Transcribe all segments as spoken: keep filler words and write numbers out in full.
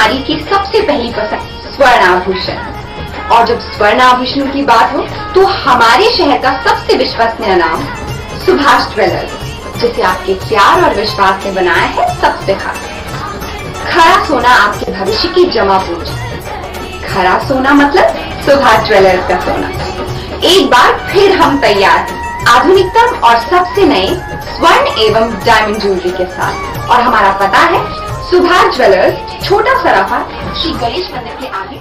नारी की सबसे पहली पसंद स्वर्ण आभूषण। और जब स्वर्ण आभूषणों की बात हो तो हमारे शहर का सबसे विश्वसनीय नाम सुभाष ज्वेलर्स, जिसे आपके प्यार और विश्वास ने बनाया है सबसे खास। खरा सोना आपके भविष्य की जमा पूंजी। खरा सोना मतलब सुभाष ज्वेलर्स का सोना। एक बार फिर हम तैयार हैं आधुनिकतम और सबसे नए स्वर्ण एवं डायमंड ज्वेलरी के साथ। और हमारा पता है सुभाष ज्वेलर्स, छोटा सराफा, श्री गणेश मंदिर के आगे।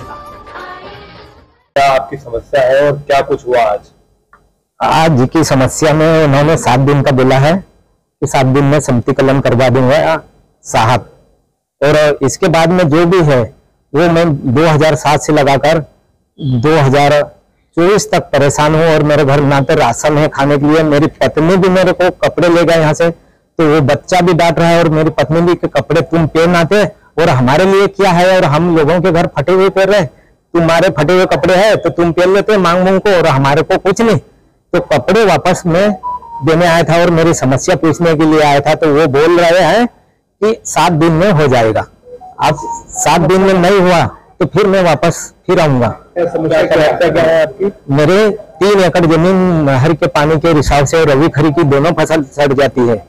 क्या आपकी समस्या है और क्या कुछ हुआ आज? आज की समस्या में उन्होंने सात दिन का बोला है कि सात दिन में सम्मतिकलन करवा दूंगा साहब। और इसके बाद में जो भी है वो मैं दो हज़ार सात से लगाकर दो हज़ार चौबीस तक परेशान हूँ। और मेरे घर ना तो राशन है खाने के लिए, मेरी पत्नी भी मेरे को कपड़े ले गए यहाँ से, तो वो बच्चा भी डांट रहा है और मेरी पत्नी भी के कपड़े तुम पहन आते और हमारे लिए क्या है, और हम लोगों के घर फटे हुए पहन रहे, तुम्हारे फटे हुए कपड़े हैं तो तुम पहन लेते मांग मांग को, और हमारे को कुछ नहीं। तो कपड़े वापस में देने आया था और मेरी समस्या पूछने के लिए आया था। तो वो बोल रहे हैं कि सात दिन में हो जाएगा। अब सात दिन में नहीं हुआ तो फिर मैं वापस फिर आऊंगा। समस्या क्या है आपकी? मेरे तीन एकड़ जमीन नहर के पानी के रिसाव से रबी खरी की दोनों फसल सड़ जाती है।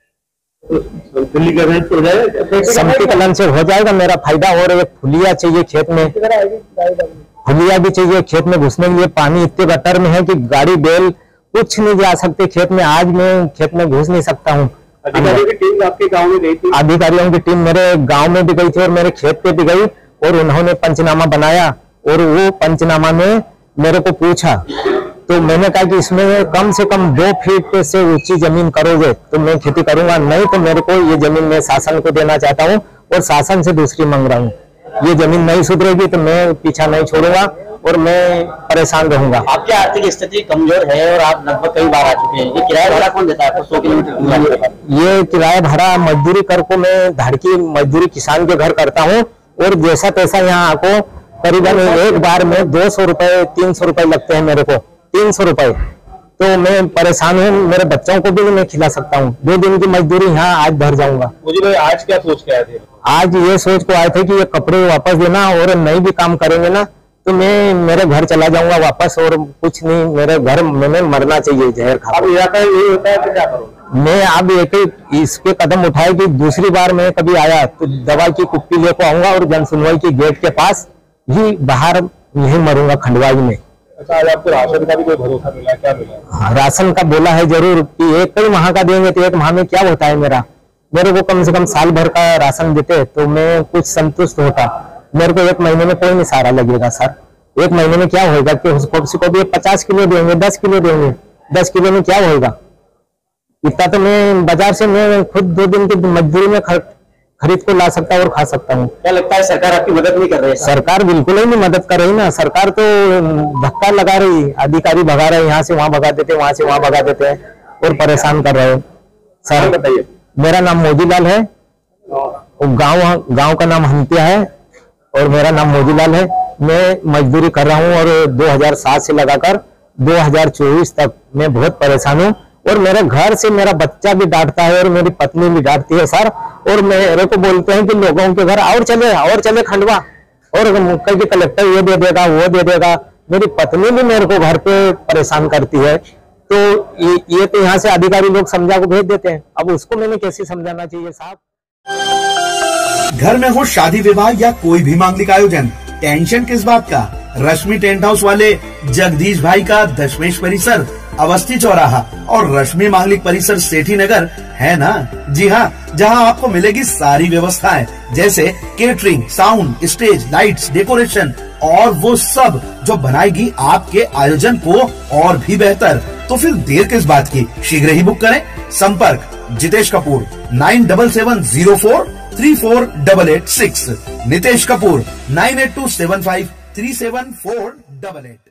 सम्मतिकलन से हो जाएगा मेरा फायदा। और एक फुलिया चाहिए खेत में, फुलिया भी चाहिए खेत में घुसने के लिए। पानी इतने गटर में है कि गाड़ी बैल कुछ नहीं जा सकते खेत में। आज मैं खेत में घुस नहीं सकता हूँ। अधिकारियों की टीम आपके गांव में गई थी? अधिकारियों की टीम मेरे गांव में भी गई थी और मेरे खेत पे भी गई, और उन्होंने पंचनामा बनाया। और वो पंचनामा में मेरे को पूछा तो मैंने कहा कि इसमें कम से कम दो फीट से ऊंची जमीन करोगे तो मैं खेती करूंगा, नहीं तो मेरे को ये जमीन मैं शासन को देना चाहता हूँ और शासन से दूसरी मांग रहा हूँ। ये जमीन नहीं सुधरेगी तो मैं पीछा नहीं छोड़ूंगा और मैं परेशान रहूंगा। आपकी आर्थिक स्थिति कमजोर है और आप लगभग कई बार आ चुके हैं। ये किराया भाड़ा कौन देता है आपको? सौ किलोमीटर ये किराया भाड़ा मजदूरी कर को मैं धाड़की मजदूरी किसान के घर करता हूँ, और जैसा तैसा यहाँ आको करीबन एक बार में दो सौ रुपए तीन सौ रुपए लगते हैं मेरे को, तीन सौ रुपए। तो मैं परेशान हूँ, मेरे बच्चों को भी नहीं खिला सकता हूँ। दो दिन की मजदूरी यहाँ आज भर जाऊंगा। मुझे भाई आज क्या सोच के आए थे? आज ये सोच को आए थे कि ये कपड़े वापस देना, और नहीं भी काम करेंगे ना तो मैं मेरे घर चला जाऊंगा वापस, और कुछ नहीं, मेरे घर में मरना चाहिए जहर खा। अब यही होता है तो क्या करूँ मैं? अब एक इसके कदम उठाए कि दूसरी बार मैं कभी आया तो दवा की कुप्पी लेकर आऊंगा और जन सुनवाई की गेट के पास ही बाहर यही मरूंगा खंडवाई में। अच्छा, आज आपको राशन का भी कोई भरोसा मिला? क्या मिला? हाँ, राशन का बोला है जरूर कि एक कई माह का देंगे, तो एक माह में क्या होता है मेरा? मेरे को कम से कम साल भर का राशन देते तो मैं कुछ संतुष्ट होता। मेरे को एक महीने में कोई नहीं सहारा लगेगा सर। एक महीने में क्या होगा कि उसको को भी पचास किलो देंगे, दस किलो देंगे, दस किलो में क्या होगा? इतना तो मैं बाजार से मैं खुद दो दिन की मजदूरी में खरीद को ला सकता हूँ और खा सकता हूँ। क्या लगता है सरकार आपकी मदद नहीं कर रही है? सरकार बिल्कुल ही नहीं मदद कर रही ना। सरकार तो धक्का लगा रही, अधिकारी भगा रहे, यहाँ से वहां भगा देते, वहां से वहां भगा देते हैं और परेशान कर रहे हैं। सर बताइए। मेरा नाम मोजीलाल है, गाँव गाँव का नाम हंतिया है और मेरा नाम मोजीलाल है। मैं मजदूरी कर रहा हूँ और दो हज़ार सात से लगाकर दो हज़ार चौबीस तक मैं बहुत परेशान हूँ। और मेरे घर से मेरा बच्चा भी डांटता है और मेरी पत्नी भी डांटती है सर। और मेरे को बोलते हैं कि लोगों के घर और चले और चले खंडवा, और कहीं कलेक्टर ये दे देगा वो दे देगा। मेरी पत्नी भी मेरे को घर पे परेशान करती है। तो ये, ये तो यहाँ से अधिकारी लोग समझा को भेज देते हैं। अब उसको मैंने कैसे समझाना चाहिए साहब? घर में हो शादी विवाह या कोई भी मांगलिक आयोजन, टेंशन किस बात का? रश्मि टेंट हाउस वाले जगदीश भाई का दशमेश परिसर, अवस्थी चौराहा और रश्मि मांगलिक परिसर सेठी नगर है ना? जी हाँ, जहाँ आपको मिलेगी सारी व्यवस्थाएं जैसे catering, sound, stage, lights, decoration और वो सब जो बनाएगी आपके आयोजन को और भी बेहतर। तो फिर देर किस बात की, शीघ्र ही बुक करें। संपर्क Jitesh Kapoor nine double seven zero four three four double eight six, Nitesh Kapoor nine eight two seven five three seven four double eight.